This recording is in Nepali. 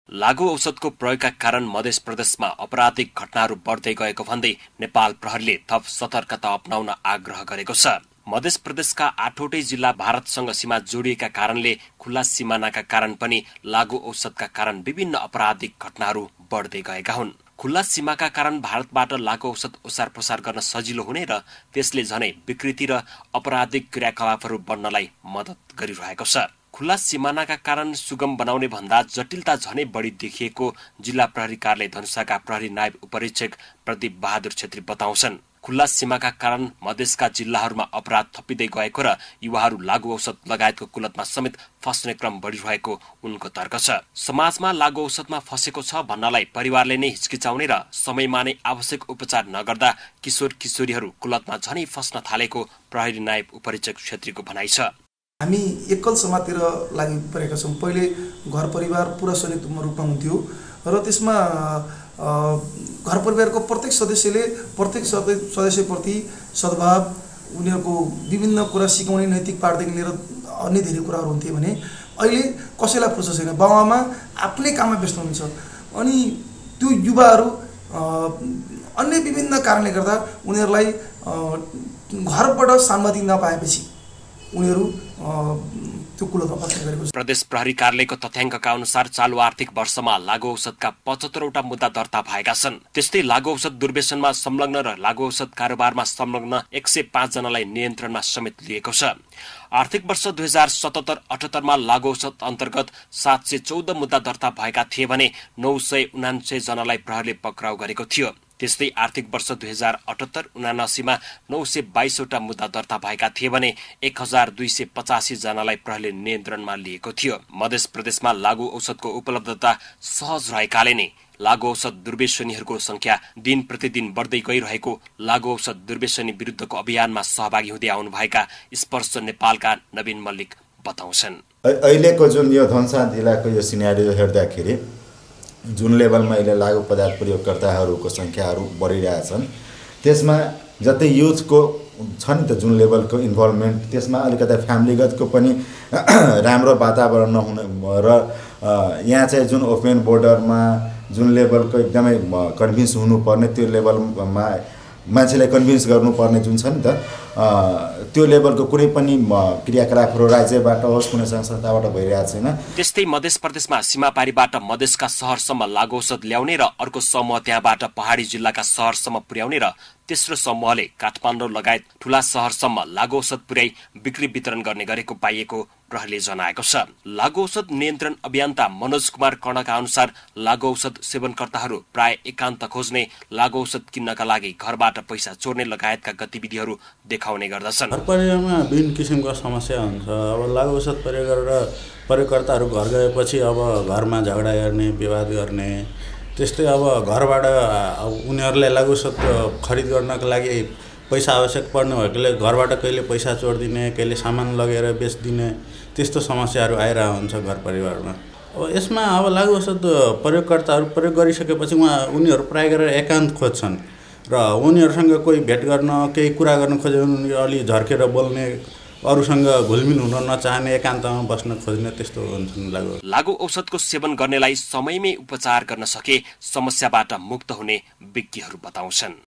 लागू औषधको प्रयोगका कारण मध्य प्रदेशमा आपराधिक घटनाहरू बढ्दै गएको भन्दै नेपाल प्रहरीले थप सतर्कता अपनाउन आग्रह गरेको छ। मध्य प्रदेशका 8वटै जिल्ला भारतसँग सीमा जोडिएका कारणले खुल्ला सिमानाका कारण पनि लागू औषधका कारण विभिन्न आपराधिक घटनाहरू बढ्दै गएका हुन्। खुल्ला सीमाका कारण भारतबाट लागू औषध ओसार पसार गर्न सजिलो हुने र त्यसले झनै विकृति र आपराधिक क्रियाकलापहरू बढ्नलाई मद्दत गरिरहेको छ। खुल्ला सिमानाका कारण सुगम बनाउने भन्दा जटिलता झनै बढी देखिएको जिल्ला प्रहरी कार्यालय धनुषाका प्रहरी नायब उपरीक्षक प्रदीप बहादुर छेत्री बताउँछन्। खुल्ला सीमाका कारण मधेसका जिल्लाहरूमा अपराध थपिँदै गएको र युवाहरू लागू औषध लगायतको कुलतमा समेत फस्ने क्रम बढिरहेको उनको तर्क छ। समाजमा लागू औषधमा फसेको छ भन्नलाई परिवारले नै हिचकिचाउने र समयमा नै आवश्यक उपचार नगर्दा किशोर किशोरीहरू कुलतमा झनै फस्न थालेको प्रहरी नायब उपरीक्षक छेत्रीको भनाइ छ। हामी एकल समाजतिर लागि परेका छौँ। पहिले घर परिवार पुरा संयुक्त रूपमा हुन्थ्यो र त्यसमा घर परिवारको प्रत्येक सदस्यले प्रत्येक सदस्यप्रति सद्भाव, उनीहरूको विभिन्न कुरा सिकाउने नैतिक पाठदेखि लिएर अन्य धेरै कुराहरू हुन्थे भने अहिले कसैलाई फुर्सद छैन। बाबुआमा आफ्नै काममा व्यस्त हुनुहुन्छ अनि त्यो युवाहरू अन्य विभिन्न कारणले गर्दा उनीहरूलाई घरबाट सहमति नपाएपछि उनीहरू त्यो कुलतमा फस्ने गरेको छ। प्रदेश प्रहरी कार्यालयको तथ्याङ्कका अनुसार चालु आर्थिक वर्षमा लागू औषधका 75वटा मुद्दा दर्ता भएका छन्। त्यस्तै लागू औषध दुर्व्यसनमा संलग्न र लागू औषध कारोबारमा संलग्न 105 जनालाई नियन्त्रणमा समेत लिएको छ। आर्थिक वर्ष 2077-78 मा लागू औषध अन्तर्गत 714 मुद्दा दर्ता भएका थिए भने 979 जनालाई प्रहरीले पक्राउ गरेको थियो। त्यस्तै आर्थिक वर्ष 2078-79 मा 922वटा मुद्दा दर्ता भएका थिए भने 1285 जनालाई प्रहरीले नियन्त्रणमा लिएको थियो। मध्य प्रदेशमा लागू औषधको उपलब्धता सहज रहेकाले नै लागू औषध दुर्व्यसनीहरूको संख्या दिन प्रतिदिन बढ्दै गइरहेको लागू औषध दुर्व्यसनी विरुद्धको अभियानमा सहभागी हुँदै आउनुभएका स्पर्श नेपालका नवीन मल्लिक बताउँछन्। अहिलेको जुन यो धनुषा जिल्लाको यो सिनेरियो हेर्दाखेरि जुन लेभलमा अहिले लागू पदार्थ प्रयोगकर्ताहरूको संख्याहरू बढिरहेछन् त्यसमा जति युथको छ नि त जुन लेभलको इन्भल्भमेन्ट त्यसमा अलिकति फ्यामिलीगतको पनि राम्रो वातावरण नहुने र यहाँ चाहिँ जुन ओपन बोर्डरमा जुन लेभलको एकदमै कन्भिन्स हुनुपर्ने त्यो लेभलमा मान्छेलाई कन्भिन्स गर्नुपर्ने जुन छ नि त त्यो लेभलको कुनै पनि क्रियाकलापहरू राज्यबाट होस् कुनै संस्थाबाट भइरहेको छैन। त्यस्तै मध्य प्रदेशमा सीमापारीबाट मधेसका शहरसम्म लागू औषध ल्याउने र अर्को समूह त्यहाँबाट पहाडी जिल्लाका शहरसम्म पुर्याउने र तेस्रो समूहले काठमाडौँ लगायत ठूला शहरसम्म लागू औषध पुर्याई बिक्री वितरण गर्ने गरेको पाइएको प्रहरीले जनाएको छ। लागू औषध नियन्त्रण अभियन्ता मनोज कुमार कर्णका अनुसार लागू औषध सेवनकर्ताहरू प्राय एकान्त खोज्ने, लागू औषध किन्नका लागि घरबाट पैसा चोर्ने लगायतका गतिविधिहरू देखाउने गर्दछन्। घर परिवारमा विभिन्न किसिमको समस्या हुन्छ। अब लागू औषध प्रयोग गरेर प्रयोगकर्ताहरू घर गएपछि अब घरमा झगडा गर्ने, विवाद गर्ने, त्यस्तै अब घरबाट उनीहरूलाई लागू औषध खरिद गर्नका लागि पैसा आवश्यक पर्ने भएकोले घरबाट कहिले पैसा चोरिदिने, कहिले सामान लगेर बेचिदिने, त्यस्तो समस्याहरू आइरहेको हुन्छ घर परिवारमा। अब यसमा अब लागू औषध प्रयोगकर्ताहरू प्रयोग गरिसकेपछि उनीहरू प्राय गरेर एकान्त खोज्छन् र उनीहरूसँग कोही भेट गर्न, केही कुरा गर्न खोज्यो भने अलि झर्केर बोल्ने, अरूसँग घुलमिल हुन नचाहने, एकान्तमा बस्न खोज्ने, त्यस्तो हुन्छन्। लागू औषधको सेवन गर्नेलाई समयमै उपचार गर्न सके समस्याबाट मुक्त हुने विज्ञहरू बताउँछन्।